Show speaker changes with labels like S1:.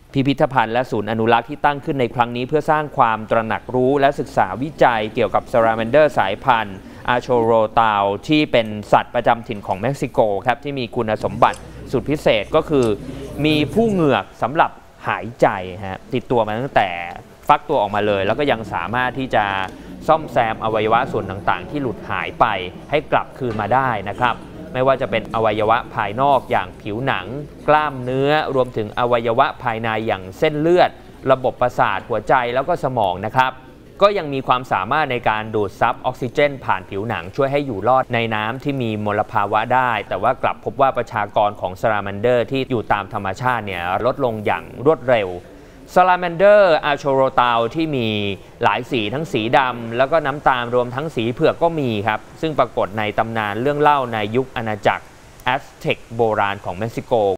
S1: พิพิธภัณฑ์และศูนย์อนุรักษ์ที่ตั้งขึ้นในครั้งนี้เพื่อสร้างความตระหนักรู้และศึกษาวิจัยเกี่ยวกับซาลาแมนเดอร์สายพันธุ์อาโชโรตาวที่เป็นสัตว์ประจำถิ่นของเม็กซิโกครับที่มีคุณสมบัติสุดพิเศษก็คือมีผู้เหงือกสำหรับหายใจติดตัวมาตั้งแต่ฟักตัวออกมาเลยแล้วก็ยังสามารถที่จะซ่อมแซมอวัยวะส่วนต่างๆที่หลุดหายไปให้กลับคืนมาได้นะครับไม่ว่าจะเป็นอวัยวะภายนอกอย่างผิวหนังกล้ามเนื้อรวมถึงอวัยวะภายในอย่างเส้นเลือดระบบประสาทหัวใจแล้วก็สมองนะครับก็ยังมีความสามารถในการดูดซับออกซิเจนผ่านผิวหนังช่วยให้อยู่รอดในน้ำที่มีมลภาวะได้แต่ว่ากลับพบว่าประชากรของซาลาแมนเดอร์ที่อยู่ตามธรรมชาติเนี่ยลดลงอย่างรวดเร็วซาลาแมนเดอร์อาโชโรตาวที่มีหลายสีทั้งสีดำแล้วก็น้ำตาลรวมทั้งสีเผือกก็มีครับซึ่งปรากฏในตำนานเรื่องเล่าในยุคอาณาจักรแอสเท็กโบราณของเม็กซิโก